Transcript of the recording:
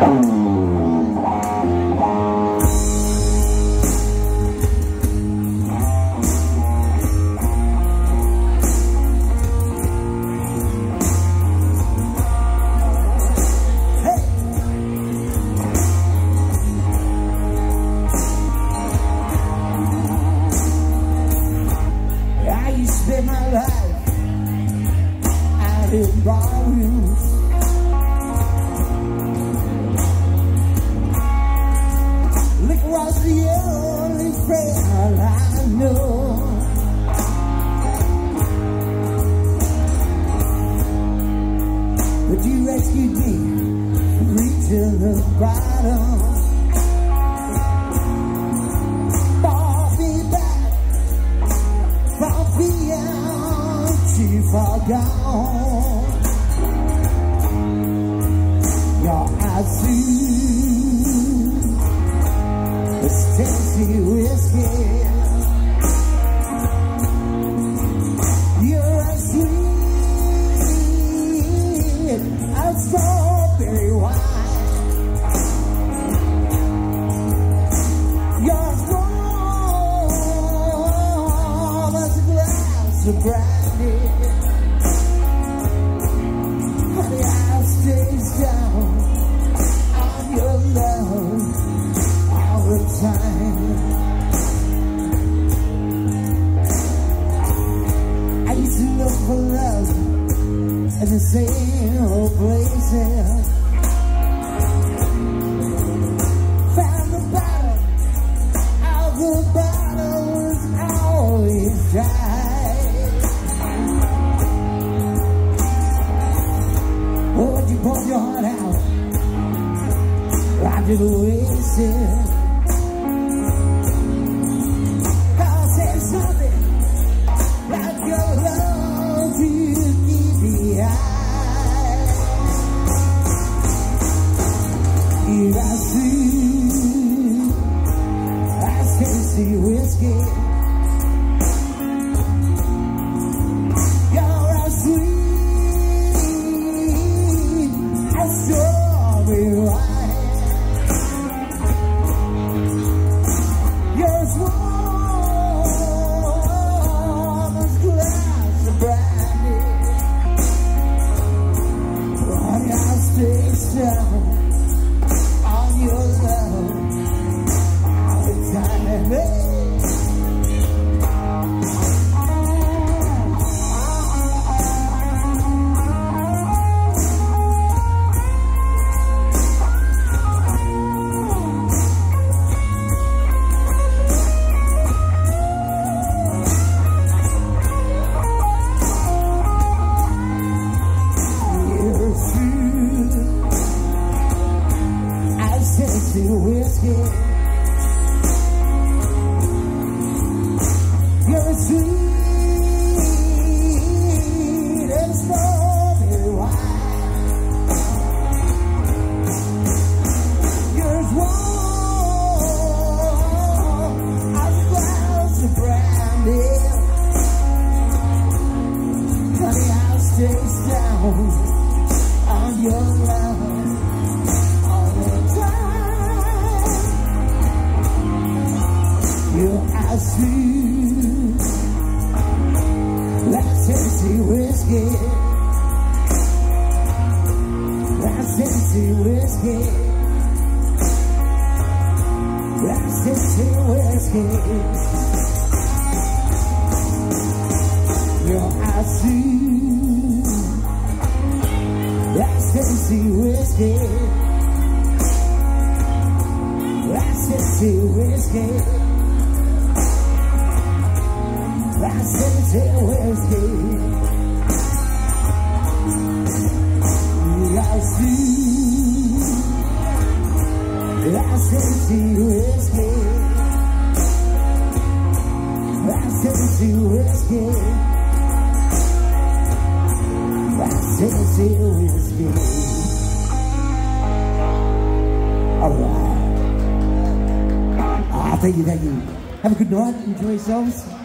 Spend my life out in ballrooms. Liquor was the only friend I know. But you rescued me from reaching the bottom. Far gone, your eyes through this Tennessee whiskey. You're as sweet as strawberry wine. You're as warm as a glass of brandy. I used to look for love in the same old places. Found the bottom of the bottle was always dry. Oh, would you pour your heart out right to the wasted? Tennessee whiskey, you're as sweet as strawberry wine. You're as warm as a glass of brandy. Honey, I'll stay strong on your love. Tennessee whiskey, you're as sweet as strawberry wine. You're as warm as a glass of brandy. Honey, I'll stay down on your love. You're as sweet as Tennessee whiskey, as Tennessee whiskey, as Tennessee whiskey. You're as sweet as Tennessee whiskey, as Tennessee whiskey. That's Tennessee whiskey. You're sweet. That's Tennessee whiskey. That's Tennessee whiskey. That's Tennessee whiskey. All right. Thank you. Have a good night. Enjoy yourselves.